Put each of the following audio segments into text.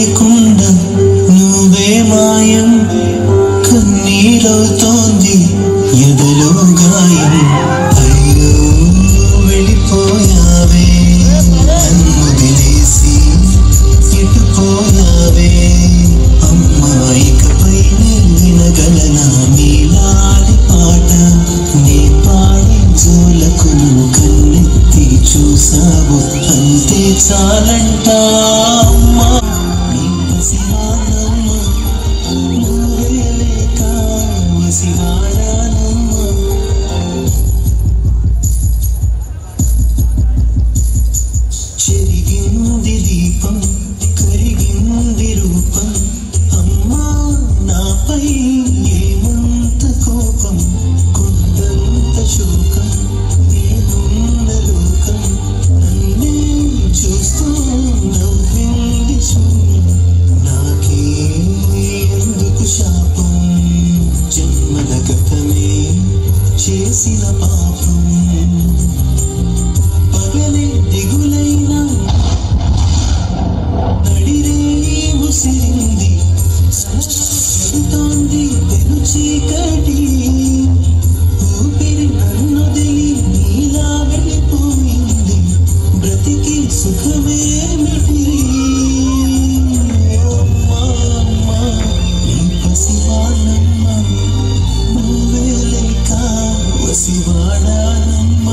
లేకుండా నువ్వే మాయం కన్నీరవుతోంది ఎదలో గాయం అయ్యో వెళ్ళిపోయావే నన్నుదిలేసి ఎటుపోయావే అమ్మా ఇకపై వినగలనా నీలాలి పాట నీ పాడే జోలకు కన్నెత్తి చూసావు అంతే చాలంట అమ్మా నీ పసివానమ్మ నువ్వే లేక వసివాడానమ్మ చెరిగింది దీపం కరిగింది రూపం అమ్మా నాపై ఏమంత కోపం కొండంత శోకం నేనున్న లోకం నన్నే చూస్తూ నవ్వింది శూన్యం నాకే ఎందుకు శాపం జన్మల గతమే చేసిన పాపం పగలే దిగులైనా నడిరే ముసిరింది చెబుతోంది పెను చీకటి ఊపిరి నన్నొదిలి నీలా వెళ్ళిపోయింది బ్రతికి సుఖమేమిటి అమ్మా అమ్మా నీ పసివానమ్మ నువ్వే లేక వసివాడానమ్మ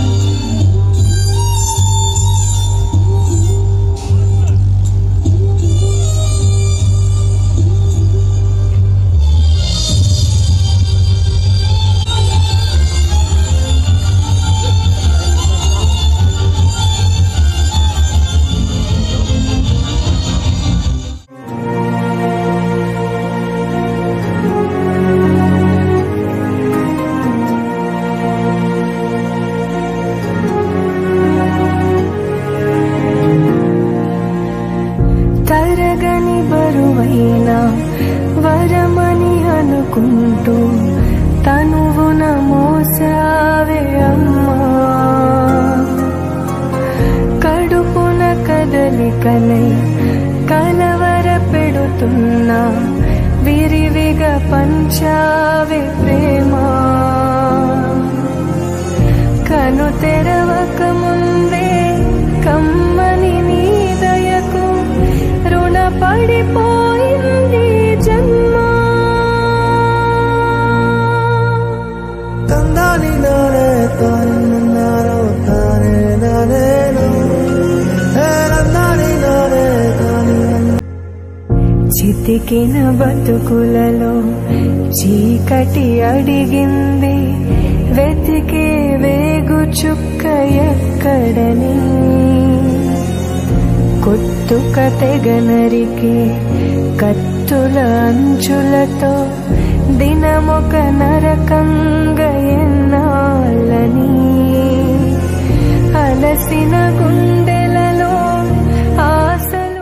తరగని బరువైన వరమని అనుకుంటూ తనువున మోసావే అమ్మా కడుపున కదలికలై కలవర పెడుతున్నా విరివిగా పంచావే ప్రేమ కను తెరవక ముందే కమ్మని నీ దయకు రుణపడిపోయింది జన్మ తందాని నానే తానన్నారో తానే నానేను నందాని నానే తానే చితికిన బతుకులలో చీకటి అడిగింది వెతికే వేగు చుక్క ఎక్కడని కొత్తుక తెగనరికి కత్తుల అంచులతో దినమొక నరకంగా ఎన్నాళ్ళని అలసిన గుండెలలో ఆశలు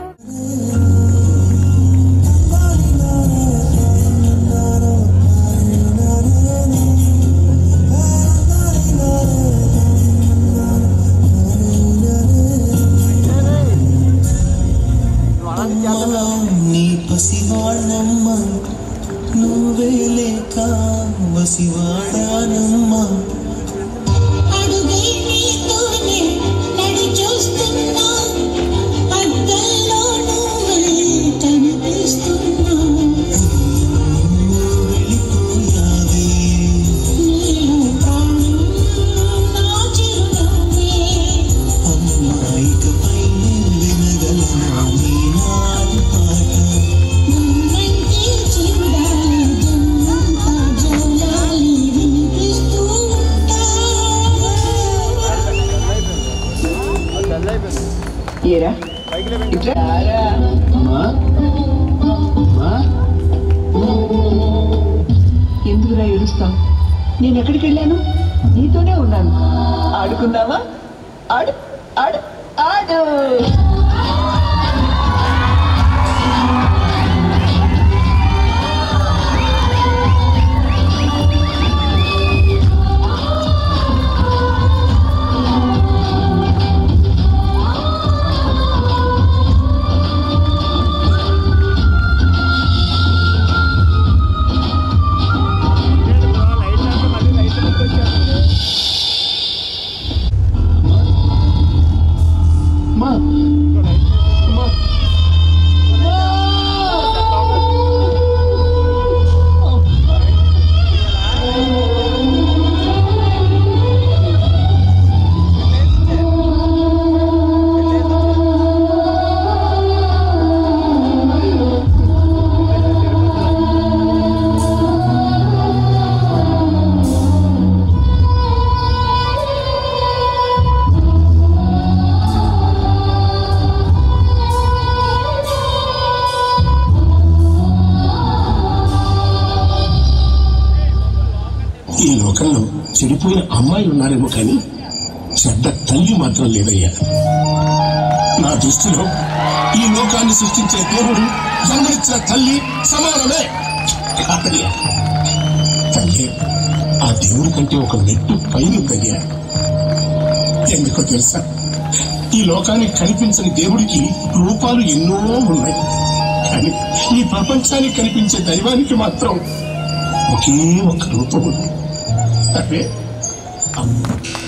నీ పసివాడమ్మ నువ్వే లేక వసివాడానమ్మ అడుగై నీతోనే నడి చూస్తున్నా అద్దంలో నువ్వే కనిపిస్తున్నా వెళ్ళిపోయావే నీలో ప్రాణం నా చిరునవ్వే అమ్మా ఇకపై వినగలనా నీ నాటి పాట నువ్వంటే చూడాలి జన్మంతా జోలాలి వినిపిస్తూ ఉంటా ఏరా ఎందుకురా ఏడుస్తావు? నేను ఎక్కడికి వెళ్ళాను? నీతోనే ఉన్నాను. ఆడుకుందామా? ఆడు ఆడు ఆడు. లోకంలో చెడిపోయిన అమ్మాయిలు ఉన్నారేమో కానీ చెడ్డ తల్లి మాత్రం లేదయ్యా. నా దృష్టిలో ఈ లోకాన్ని సృష్టించే దేవుడు జన్మనిచ్చిన తల్లి సమానమే కాదయ్యా. తల్లి ఆ దేవుడి కంటే ఒక మెట్టు పైనుందయ్యా. ఎందుకో తెలుసా, ఈ లోకానికి కనిపించని దేవుడికి రూపాలు ఎన్నో ఉన్నాయి, కానీ ఈ ప్రపంచానికి కనిపించే దైవానికి మాత్రం ఒకే ఒక రూపం ఉంది, అదే అమ్మ.